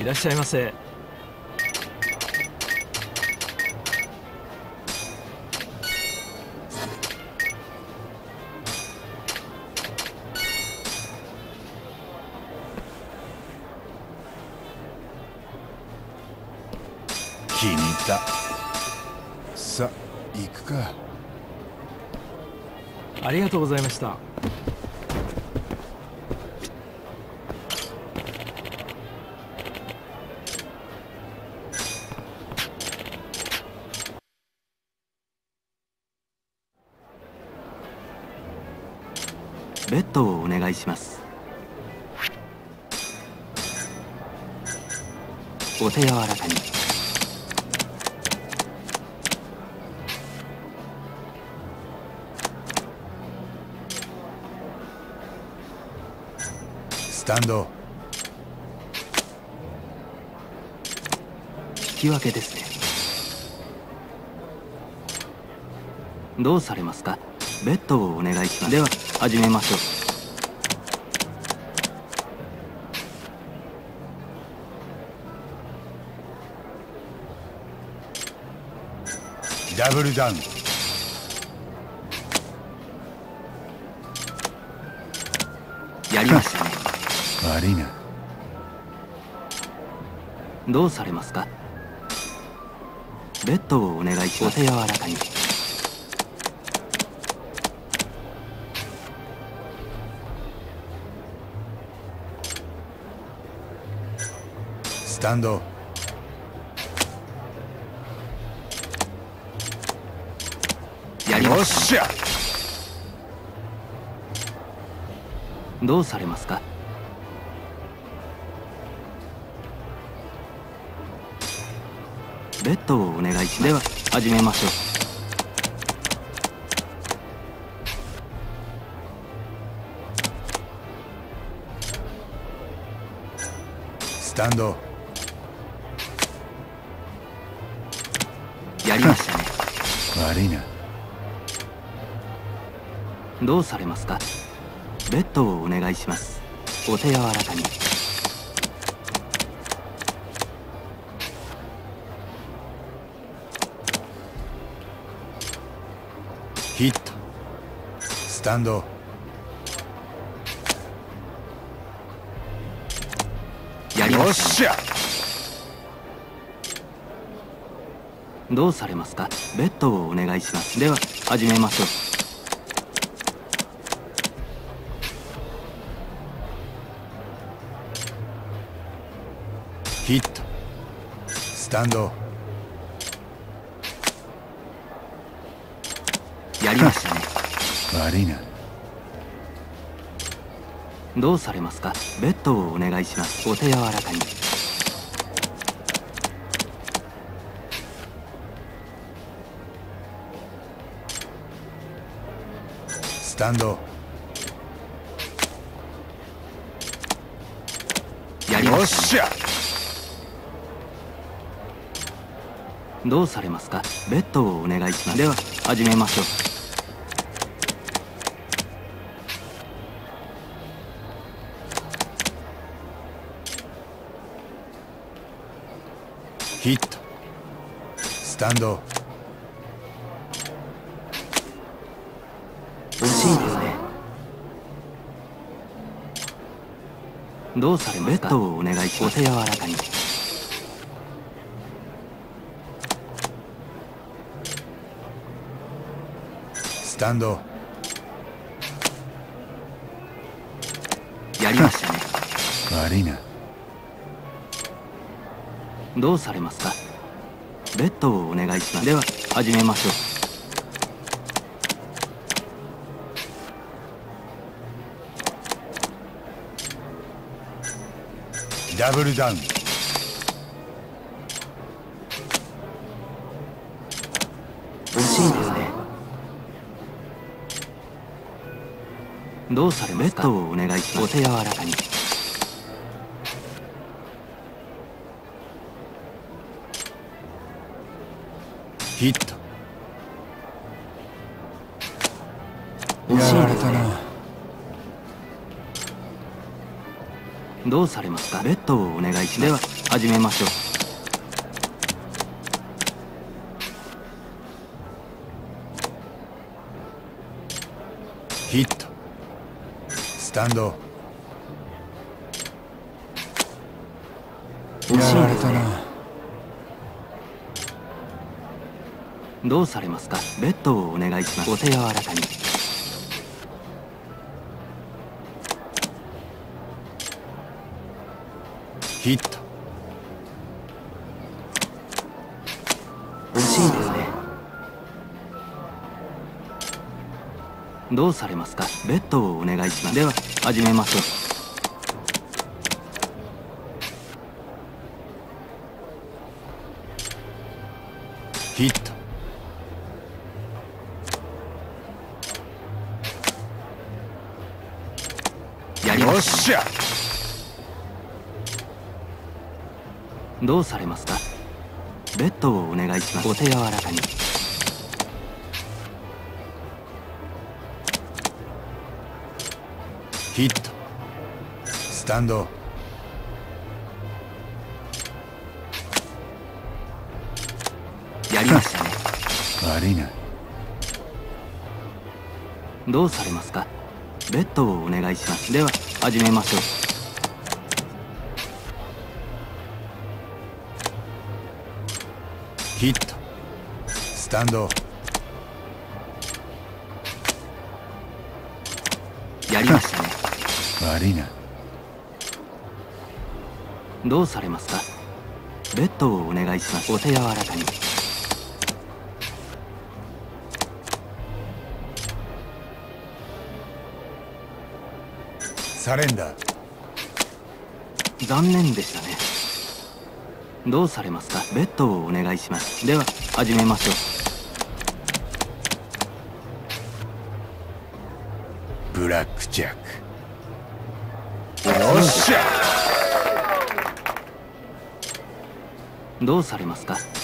いらっしゃいませ。 気に入った。さあ行くか。 ありがとうございました。 ベッドをお願いします。お手柔らかに。 スタンド。 引き分けですね。どうされますか。ベッドをお願いします。では始めましょう。 ダブルダウン。 やりましたね。 悪いな。 どうされますか。ベッドをお願いします。お手柔らかに。 スタンド。 やりまよっしたね。 しゃ。 どうされますか。ベッドをお願いします。では始めましょう。 スタンド。 やりましたね。 悪いな。 どうされますか。ベッドをお願いします。お手柔らかに。 ヒット。スタンド。 やりよっましたね。 しゃ。 どうされますか。ベッドをお願いします。では始めましょう。 ヒット。スタンド。 やりましたね。 悪いな。 どうされますか。ベッドをお願いします。お手柔らかに。 スタンド。 やりよっましたね。 しゃ。 どうされますか。ベッドをお願いします。では始めましょう。 ヒット。スタンド。 惜しいですね。どうされますか。ベッドをお願いします。お手柔らかに。 スタンド。 やりましたね。 悪いな。 どうされますか。ベッドをお願いします。では始めましょう。 ダブルダウン。 惜しいですね。どうされますか。ベッドをお願いします。お手柔らかに。 ヒット。 惜しいやらですね。 れたな。 どうされますか。ベッドをお願いします。では始めましょう。 ヒット。スタンド。 惜しいですやられたね。 な。 どうされますか？ベッドをお願いします。お手柔らかに。 ヒット。 惜しいですね。どうされますか？ベッドをお願いします。では始めましょう。 ヒット。 やりましよっしゃ。 た。どうされますか？ベッドをお願いします。お手柔らかに。 ヒット。スタンド。 やりましたね。 悪いな。 どうされますか？ベッドをお願いします。では始めましょう。 ヒット。スタンド。 やりましたね。 悪いな。 どうされますか？ベッドをお願いします。お手柔らかに。 サレンダー。 残念でしたね。どうされますか？ベッドをお願いします。では始めましょう。 ブラックジャック。よっしゃ。 どうされますか？